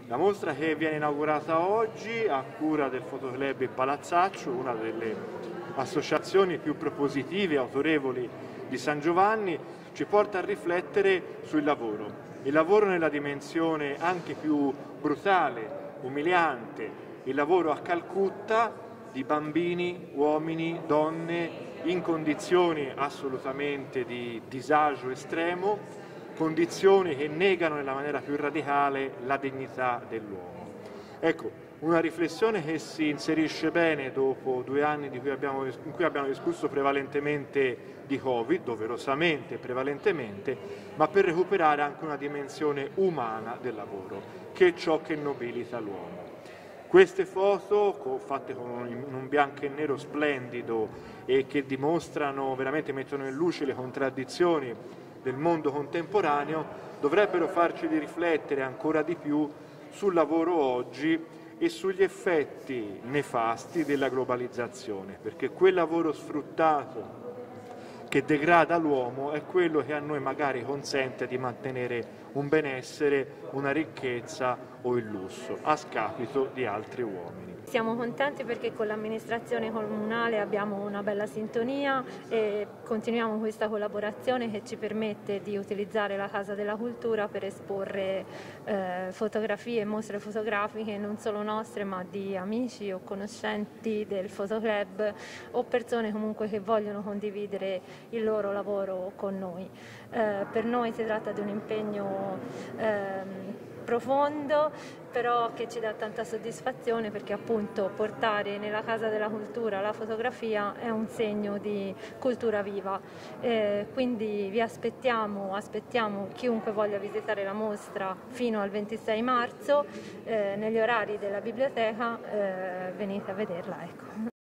La mostra che viene inaugurata oggi a cura del Fotoclub Il Palazzaccio, una delle associazioni più propositive e autorevoli di San Giovanni, ci porta a riflettere sul lavoro. Il lavoro nella dimensione anche più brutale, umiliante, il lavoro a Calcutta di bambini, uomini, donne in condizioni assolutamente di disagio estremo, condizioni che negano nella maniera più radicale la dignità dell'uomo. Ecco, una riflessione che si inserisce bene dopo 2 anni in cui abbiamo discusso prevalentemente di Covid, doverosamente prevalentemente, ma per recuperare anche una dimensione umana del lavoro, che è ciò che nobilita l'uomo. Queste foto, fatte con un bianco e nero splendido e che dimostrano, veramente mettono in luce le contraddizioni del mondo contemporaneo, dovrebbero farci riflettere ancora di più sul lavoro oggi e sugli effetti nefasti della globalizzazione, perché quel lavoro sfruttato che degrada l'uomo è quello che a noi magari consente di mantenere un benessere, una ricchezza o il lusso, a scapito di altri uomini. Siamo contenti perché con l'amministrazione comunale abbiamo una bella sintonia e continuiamo questa collaborazione che ci permette di utilizzare la Casa della Cultura per esporre fotografie e mostre fotografiche non solo nostre ma di amici o conoscenti del Fotoclub o persone comunque che vogliono condividere il loro lavoro con noi. Per noi si tratta di un impegno profondo, però che ci dà tanta soddisfazione perché appunto portare nella Casa della Cultura la fotografia è un segno di cultura viva. Quindi vi aspettiamo chiunque voglia visitare la mostra fino al 26 marzo negli orari della biblioteca, venite a vederla. Ecco.